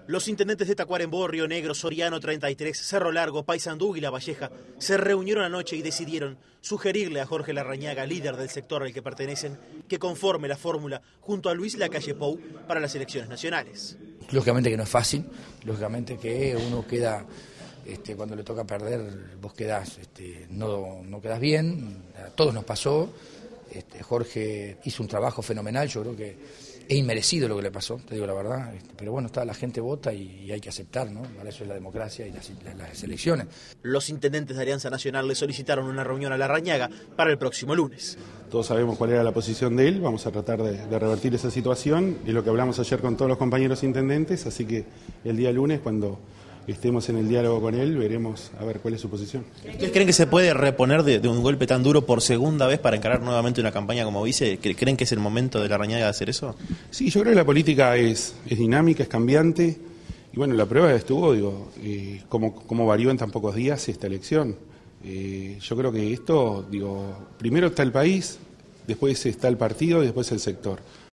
Los intendentes de Tacuarembó, Río Negro, Soriano 33, Cerro Largo, Paysandú y La Valleja se reunieron anoche y decidieron sugerirle a Jorge Larrañaga, líder del sector al que pertenecen, que conforme la fórmula junto a Luis Lacalle Pou para las elecciones nacionales. Lógicamente que no es fácil, lógicamente que uno queda, cuando le toca perder, vos quedás, no quedás bien, a todos nos pasó. Jorge hizo un trabajo fenomenal, yo creo que es inmerecido lo que le pasó, te digo la verdad, pero bueno, la gente vota y hay que aceptar, ¿no? Para eso es la democracia y las elecciones. Los intendentes de Alianza Nacional le solicitaron una reunión a Larrañaga para el próximo lunes. Todos sabemos cuál era la posición de él, vamos a tratar de revertir esa situación, es lo que hablamos ayer con todos los compañeros intendentes, así que el día lunes, cuando estemos en el diálogo con él, veremos a ver cuál es su posición. ¿Ustedes creen que se puede reponer de un golpe tan duro por segunda vez para encarar nuevamente una campaña como vice? ¿Creen que es el momento de Larrañaga de hacer eso? Sí, yo creo que la política es dinámica, es cambiante, y bueno, la prueba estuvo, cómo varió en tan pocos días esta elección. Yo creo que esto, primero está el país, después está el partido y después el sector.